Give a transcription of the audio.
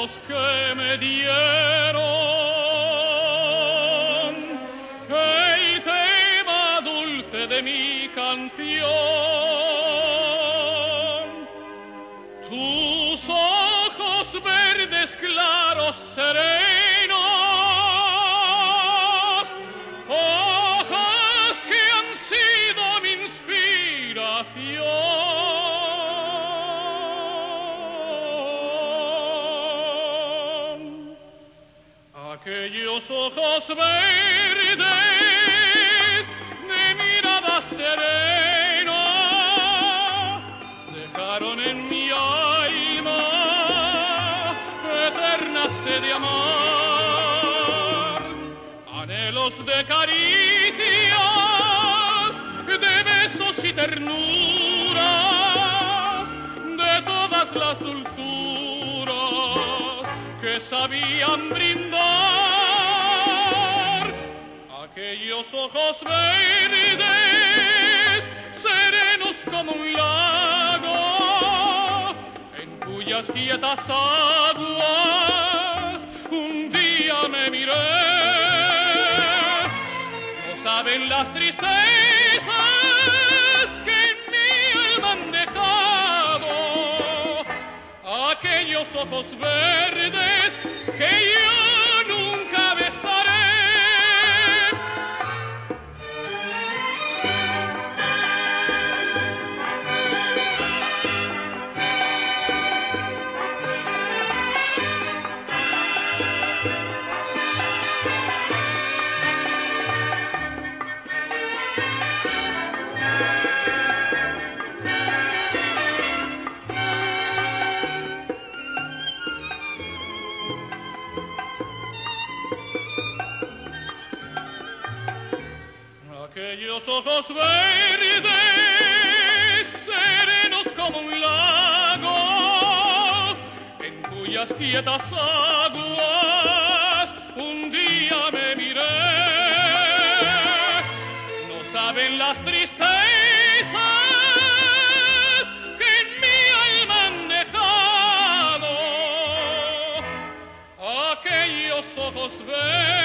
ojos que me dieron el tema dulce de mi canción. Tus ojos verdes claros serenos, ojos que han sido mi inspiración. Aquellos ojos verdes de mirada serena dejaron en mi alma eterna sed de amar, anhelos de caricias, de besos y ternuras, de todas las dulzuras que sabían brindar. Aquellos ojos verdes, serenos como un lago, en cuyas quietas aguas un día me miré. No saben las tristezas que en mi alma han dejado aquellos ojos verdes que yo nunca besaré. Aquellos ojos verdes, serenos como un lago, en cuyas quietas aguas un día me miré. No saben las tristezas que en mi alma han dejado aquellos ojos verdes.